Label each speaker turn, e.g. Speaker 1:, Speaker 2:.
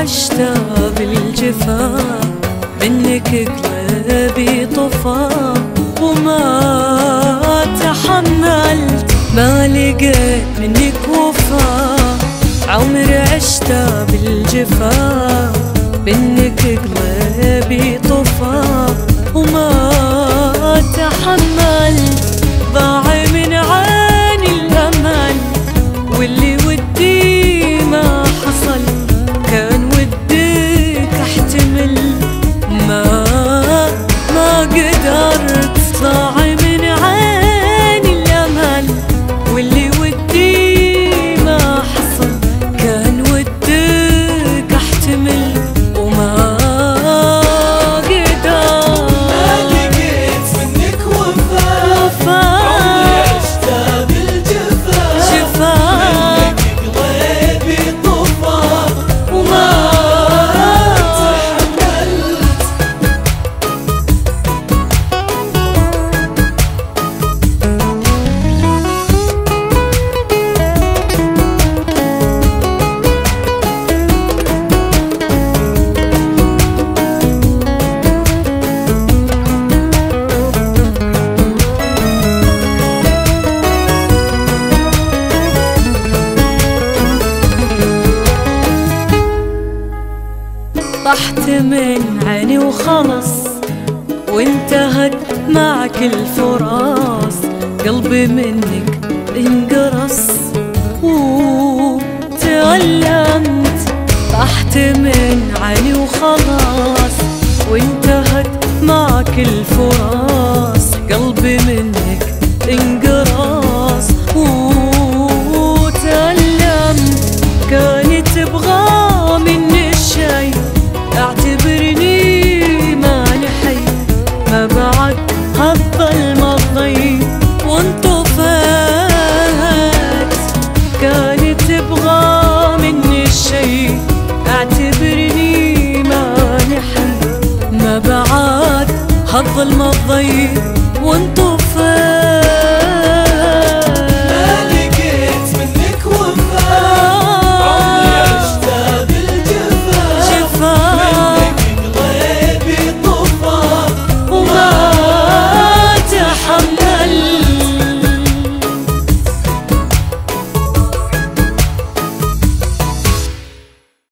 Speaker 1: عشت بالجفا، منك قلبي طفى وما تحملت، ما لقيت منك وفا. عمري عشت بالجفا، منك قلبي طفى وما تحملت. ضاع من عيني الأمل واللي ودي ما حصل، كان وديك احتمل ما قدرت. ضاع من عيني الأمل واللي ودي ما حصل، كان وديك احتمل وما قدرت.
Speaker 2: ما لقيت منك وفا، عمري عشت بالجفا، منك قلبي طفى وما تحملت.
Speaker 1: طحت من عيني وخلص، وانتهت معك الفراس. قلبي منك انقرص وتألمت. طحت من عيني وخلاص، وانتهت معك الفراس. قلبي منك انقرص وتألمت. كانت تبغى مني الشي، اعتبرني ماني حي، ما بعد هالظلم الضي وانطفت. كانت تبغى مني الشي، اعتبرني ماني حي، ما بعد هالظلم الضي وانطفت.